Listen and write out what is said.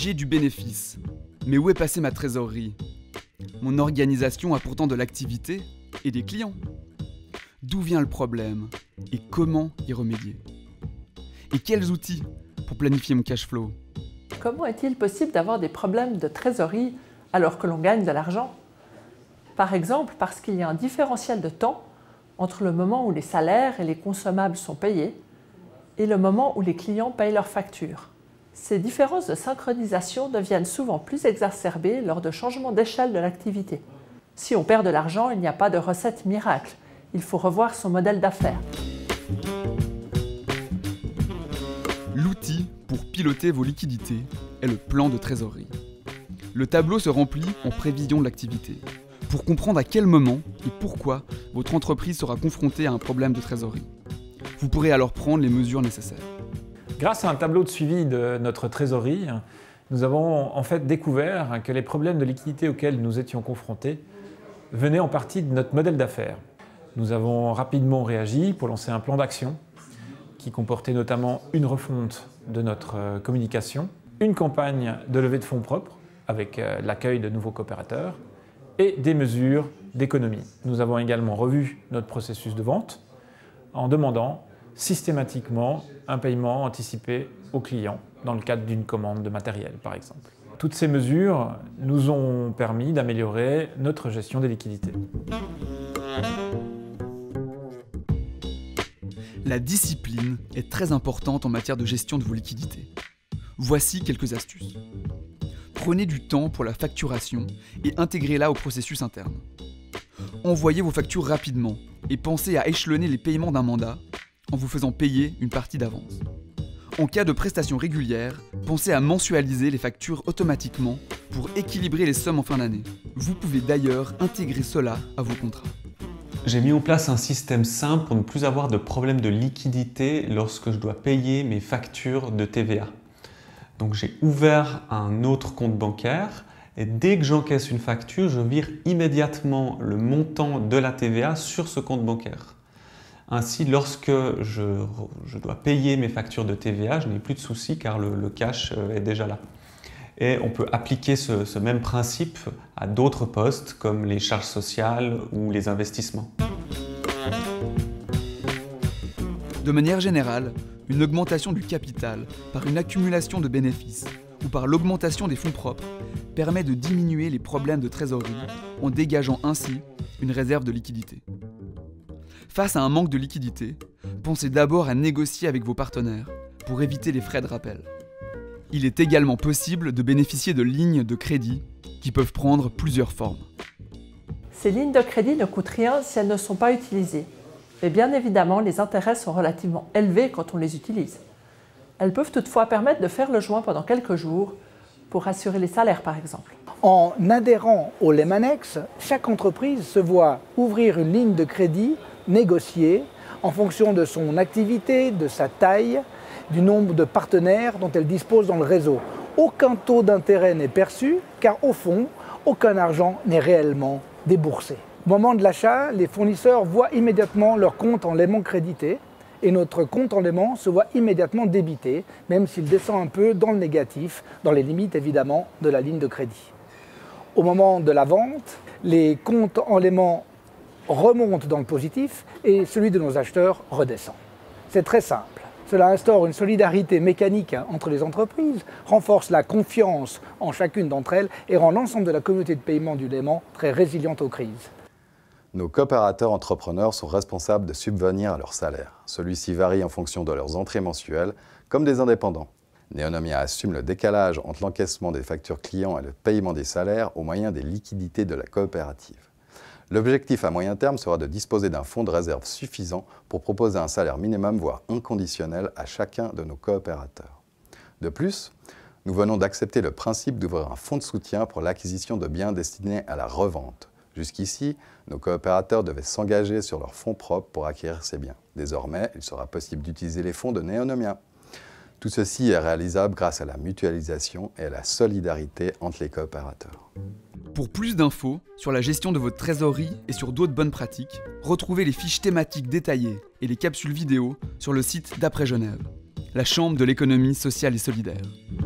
J'ai du bénéfice, mais où est passée ma trésorerie? Mon organisation a pourtant de l'activité et des clients. D'où vient le problème et comment y remédier? Et quels outils pour planifier mon cash flow? Comment est-il possible d'avoir des problèmes de trésorerie alors que l'on gagne de l'argent? Par exemple, parce qu'il y a un différentiel de temps entre le moment où les salaires et les consommables sont payés et le moment où les clients payent leurs factures. Ces différences de synchronisation deviennent souvent plus exacerbées lors de changements d'échelle de l'activité. Si on perd de l'argent, il n'y a pas de recette miracle. Il faut revoir son modèle d'affaires. L'outil pour piloter vos liquidités est le plan de trésorerie. Le tableau se remplit en prévision de l'activité, pour comprendre à quel moment et pourquoi votre entreprise sera confrontée à un problème de trésorerie. Vous pourrez alors prendre les mesures nécessaires. Grâce à un tableau de suivi de notre trésorerie, nous avons en fait découvert que les problèmes de liquidité auxquels nous étions confrontés venaient en partie de notre modèle d'affaires. Nous avons rapidement réagi pour lancer un plan d'action qui comportait notamment une refonte de notre communication, une campagne de levée de fonds propres avec l'accueil de nouveaux coopérateurs et des mesures d'économie. Nous avons également revu notre processus de vente en demandant systématiquement un paiement anticipé aux clients dans le cadre d'une commande de matériel, par exemple. Toutes ces mesures nous ont permis d'améliorer notre gestion des liquidités. La discipline est très importante en matière de gestion de vos liquidités. Voici quelques astuces. Prenez du temps pour la facturation et intégrez-la au processus interne. Envoyez vos factures rapidement et pensez à échelonner les paiements d'un mandat en vous faisant payer une partie d'avance. En cas de prestations régulières, pensez à mensualiser les factures automatiquement pour équilibrer les sommes en fin d'année. Vous pouvez d'ailleurs intégrer cela à vos contrats. J'ai mis en place un système simple pour ne plus avoir de problème de liquidité lorsque je dois payer mes factures de TVA. Donc j'ai ouvert un autre compte bancaire et dès que j'encaisse une facture, je vire immédiatement le montant de la TVA sur ce compte bancaire. Ainsi, lorsque je dois payer mes factures de TVA, je n'ai plus de soucis car le cash est déjà là. Et on peut appliquer ce même principe à d'autres postes comme les charges sociales ou les investissements. De manière générale, une augmentation du capital par une accumulation de bénéfices ou par l'augmentation des fonds propres permet de diminuer les problèmes de trésorerie en dégageant ainsi une réserve de liquidité. Face à un manque de liquidité, pensez d'abord à négocier avec vos partenaires pour éviter les frais de rappel. Il est également possible de bénéficier de lignes de crédit qui peuvent prendre plusieurs formes. Ces lignes de crédit ne coûtent rien si elles ne sont pas utilisées. Mais bien évidemment, les intérêts sont relativement élevés quand on les utilise. Elles peuvent toutefois permettre de faire le joint pendant quelques jours pour assurer les salaires par exemple. En adhérant au Lemanex, chaque entreprise se voit ouvrir une ligne de crédit négociée en fonction de son activité, de sa taille, du nombre de partenaires dont elle dispose dans le réseau. Aucun taux d'intérêt n'est perçu car au fond, aucun argent n'est réellement déboursé. Au moment de l'achat, les fournisseurs voient immédiatement leur compte en laiement crédité et notre compte en laiement se voit immédiatement débité, même s'il descend un peu dans le négatif, dans les limites évidemment de la ligne de crédit. Au moment de la vente, les comptes en laiement remontent dans le positif et celui de nos acheteurs redescend. C'est très simple. Cela instaure une solidarité mécanique entre les entreprises, renforce la confiance en chacune d'entre elles et rend l'ensemble de la communauté de paiement du Léman très résiliente aux crises. Nos coopérateurs entrepreneurs sont responsables de subvenir à leur salaire. Celui-ci varie en fonction de leurs entrées mensuelles, comme des indépendants. Neonomia assume le décalage entre l'encaissement des factures clients et le paiement des salaires au moyen des liquidités de la coopérative. L'objectif à moyen terme sera de disposer d'un fonds de réserve suffisant pour proposer un salaire minimum, voire inconditionnel, à chacun de nos coopérateurs. De plus, nous venons d'accepter le principe d'ouvrir un fonds de soutien pour l'acquisition de biens destinés à la revente. Jusqu'ici, nos coopérateurs devaient s'engager sur leurs fonds propres pour acquérir ces biens. Désormais, il sera possible d'utiliser les fonds de Neonomia. Tout ceci est réalisable grâce à la mutualisation et à la solidarité entre les coopérateurs. Pour plus d'infos sur la gestion de votre trésorerie et sur d'autres bonnes pratiques, retrouvez les fiches thématiques détaillées et les capsules vidéo sur le site d'Après Genève, la Chambre de l'économie sociale et solidaire.